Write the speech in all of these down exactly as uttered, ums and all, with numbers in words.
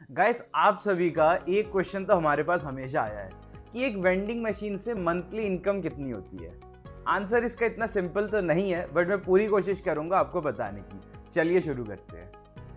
Guys, आप सभी का एक क्वेश्चन तो हमारे पास हमेशा आया है कि एक वेंडिंग मशीन से मंथली इनकम कितनी होती है। आंसर इसका इतना सिंपल तो नहीं है, बट मैं पूरी कोशिश करूंगा आपको बताने की। चलिए शुरू करते हैं।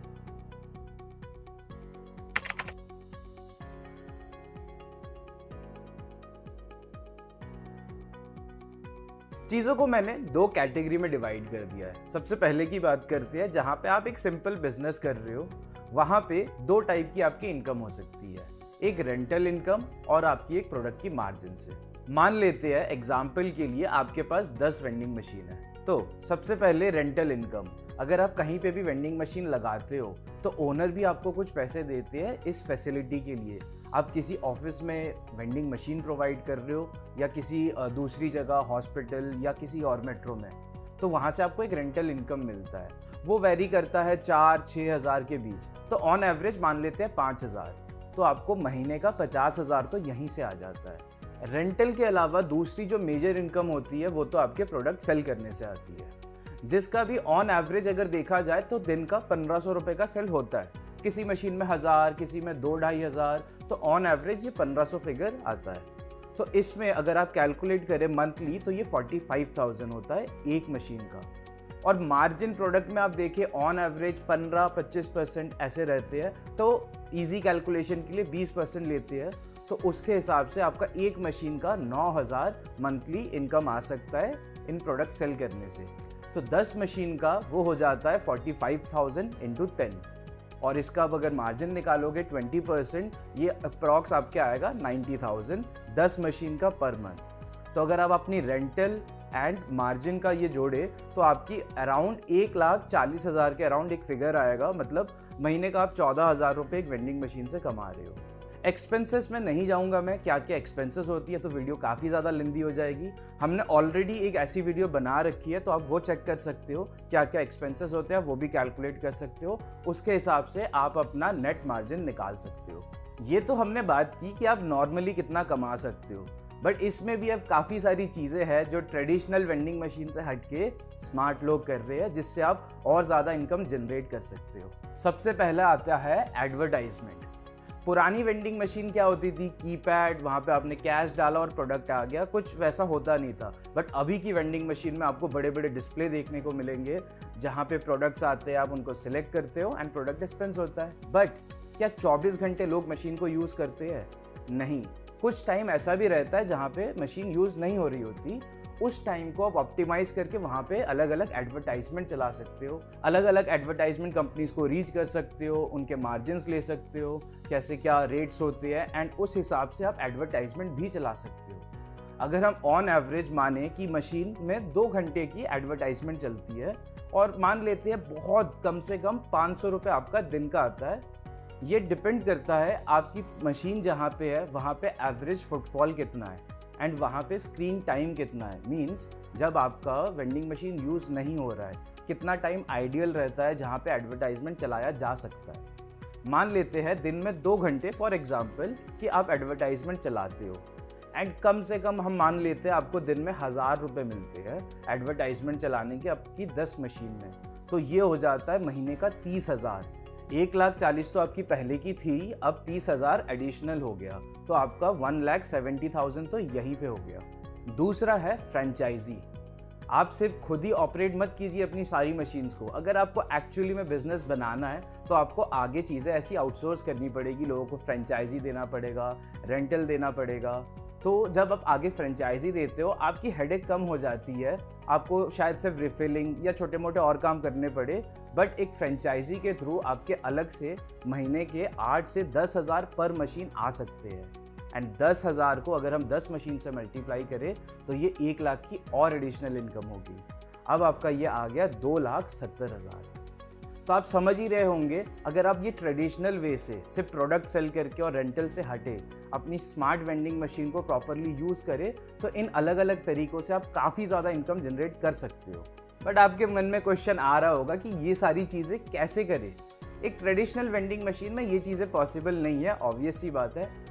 चीज़ों को मैंने दो कैटेगरी में डिवाइड कर दिया है। सबसे पहले की बात करते हैं, जहाँ पे आप एक सिंपल बिजनेस कर रहे हो, वहाँ पे दो टाइप की आपकी इनकम हो सकती है, एक रेंटल इनकम और आपकी एक प्रोडक्ट की मार्जिन से। मान लेते हैं एग्जाम्पल के लिए आपके पास दस वेंडिंग मशीन है, तो सबसे पहले रेंटल इनकम। अगर आप कहीं पे भी वेंडिंग मशीन लगाते हो तो ओनर भी आपको कुछ पैसे देते हैं इस फैसिलिटी के लिए। आप किसी ऑफिस में वेंडिंग मशीन प्रोवाइड कर रहे हो या किसी दूसरी जगह हॉस्पिटल या किसी और मेट्रो में, तो वहाँ से आपको एक रेंटल इनकम मिलता है। वो वेरी करता है चार छः हज़ार के बीच, तो ऑन एवरेज मान लेते हैं पाँच हज़ार, तो आपको महीने का पचास हज़ार तो यहीं से आ जाता है। रेंटल के अलावा दूसरी जो मेजर इनकम होती है वो तो आपके प्रोडक्ट सेल करने से आती है, जिसका भी ऑन एवरेज अगर देखा जाए तो दिन का पंद्रह सौ रुपये का सेल होता है। किसी मशीन में हज़ार, किसी में दो ढाई हज़ार, तो ऑन एवरेज ये पंद्रह सौ फिगर आता है। तो इसमें अगर आप कैलकुलेट करें मंथली तो ये फोर्टी फाइव थाउजेंड होता है एक मशीन का। और मार्जिन प्रोडक्ट में आप देखिए ऑन एवरेज पंद्रह पच्चीस परसेंट ऐसे रहते हैं, तो इजी कैलकुलेशन के लिए बीस परसेंट लेते हैं, तो उसके हिसाब से आपका एक मशीन का नौ हज़ार मंथली इनकम आ सकता है इन प्रोडक्ट सेल करने से। तो दस मशीन का वो हो जाता है forty five thousand into ten, और इसका अब अगर मार्जिन निकालोगे ट्वेंटी परसेंट, ये अप्रॉक्स आपके आएगा नाइन्टी थाउजेंड दस मशीन का पर मंथ। तो अगर आप अपनी रेंटल एंड मार्जिन का ये जोड़े तो आपकी अराउंड एक लाख चालीस हज़ार के अराउंड एक फिगर आएगा। मतलब महीने का आप चौदह हज़ार रुपये एक वेंडिंग मशीन से कमा रहे हो। एक्सपेंसेस में नहीं जाऊंगा मैं, क्या क्या एक्सपेंसेस होती है तो वीडियो काफ़ी ज़्यादा लेंदी हो जाएगी। हमने ऑलरेडी एक ऐसी वीडियो बना रखी है, तो आप वो चेक कर सकते हो क्या क्या एक्सपेंसेस होते हैं, वो भी कैलकुलेट कर सकते हो। उसके हिसाब से आप अपना नेट मार्जिन निकाल सकते हो। ये तो हमने बात की कि आप नॉर्मली कितना कमा सकते हो, बट इसमें भी अब काफ़ी सारी चीज़ें हैं जो ट्रेडिशनल वेंडिंग मशीन से हटके स्मार्ट लोग कर रहे हैं, जिससे आप और ज़्यादा इनकम जनरेट कर सकते हो। सबसे पहला आता है एडवर्टाइजमेंट। पुरानी वेंडिंग मशीन क्या होती थी, कीपैड, वहाँ पे आपने कैश डाला और प्रोडक्ट आ गया, कुछ वैसा होता नहीं था। बट अभी की वेंडिंग मशीन में आपको बड़े बड़े डिस्प्ले देखने को मिलेंगे, जहाँ पे प्रोडक्ट्स आते हैं, आप उनको सिलेक्ट करते हो एंड प्रोडक्ट डिस्पेंस होता है। बट क्या चौबीस घंटे लोग मशीन को यूज़ करते हैं? नहीं, कुछ टाइम ऐसा भी रहता है जहाँ पे मशीन यूज़ नहीं हो रही होती। उस टाइम को आप ऑप्टिमाइज़ करके वहाँ पे अलग अलग एडवर्टाइजमेंट चला सकते हो, अलग अलग एडवर्टाइजमेंट कंपनीज को रीच कर सकते हो, उनके मार्जिन्स ले सकते हो, कैसे क्या रेट्स होते हैं, एंड उस हिसाब से आप एडवर्टाइजमेंट भी चला सकते हो। अगर हम ऑन एवरेज माने कि मशीन में दो घंटे की एडवर्टाइजमेंट चलती है, और मान लेते हैं बहुत कम से कम पाँच सौ रुपये आपका दिन का आता है। ये डिपेंड करता है आपकी मशीन जहाँ पे है वहाँ पे एवरेज फुटफॉल कितना है एंड वहाँ पे स्क्रीन टाइम कितना है। मींस जब आपका वेंडिंग मशीन यूज़ नहीं हो रहा है, कितना टाइम आइडियल रहता है जहाँ पे एडवर्टाइजमेंट चलाया जा सकता है। मान लेते हैं दिन में दो घंटे फॉर एग्जांपल कि आप एडवर्टाइजमेंट चलाते हो, एंड कम से कम हम मान लेते हैं आपको दिन में हज़ार रुपये मिलते हैं एडवर्टाइजमेंट चलाने के आपकी दस मशीन में, तो ये हो जाता है महीने का तीस हज़ार। एक लाख चालीस तो आपकी पहले की थी, अब तीस हज़ार एडिशनल हो गया, तो आपका वन लाख सेवेंटी थाउजेंड तो यहीं पे हो गया। दूसरा है फ्रेंचाइजी। आप सिर्फ खुद ही ऑपरेट मत कीजिए अपनी सारी मशीन्स को। अगर आपको एक्चुअली में बिजनेस बनाना है तो आपको आगे चीज़ें ऐसी आउटसोर्स करनी पड़ेगी, लोगों को फ्रेंचाइजी देना पड़ेगा, रेंटल देना पड़ेगा। तो जब आप आगे फ्रेंचाइजी देते हो आपकी हेडेक कम हो जाती है, आपको शायद सिर्फ रिफिलिंग या छोटे मोटे और काम करने पड़े, बट एक फ्रेंचाइजी के थ्रू आपके अलग से महीने के आठ से दस हज़ार पर मशीन आ सकते हैं। एंड दस हज़ार को अगर हम दस मशीन से मल्टीप्लाई करें तो ये एक लाख की और एडिशनल इनकम होगी। अब आपका ये आ गया दो लाख सत्तर हज़ार। तो आप समझ ही रहे होंगे, अगर आप ये ट्रेडिशनल वे से सिर्फ प्रोडक्ट सेल करके और रेंटल से हटे अपनी स्मार्ट वेंडिंग मशीन को प्रॉपरली यूज़ करें तो इन अलग अलग तरीक़ों से आप काफ़ी ज़्यादा इनकम जनरेट कर सकते हो। बट आपके मन में क्वेश्चन आ रहा होगा कि ये सारी चीज़ें कैसे करें। एक ट्रेडिशनल वेंडिंग मशीन में ये चीज़ें पॉसिबल नहीं है, ऑब्वियस सी बात है।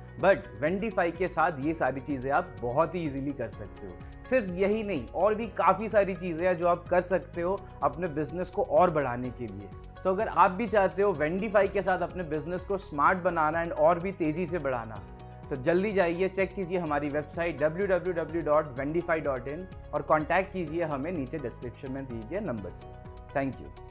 बट वेंडीफाई के साथ ये सारी चीज़ें आप बहुत ही इजीली कर सकते हो। सिर्फ यही नहीं, और भी काफ़ी सारी चीज़ें हैं जो आप कर सकते हो अपने बिजनेस को और बढ़ाने के लिए। तो अगर आप भी चाहते हो वेंडीफाई के साथ अपने बिजनेस को स्मार्ट बनाना एंड और भी तेज़ी से बढ़ाना, तो जल्दी जाइए, चेक कीजिए हमारी website W W W dot Vendify dot in और कॉन्टैक्ट कीजिए हमें नीचे डिस्क्रिप्शन में दिए गए नंबर से। Thank you.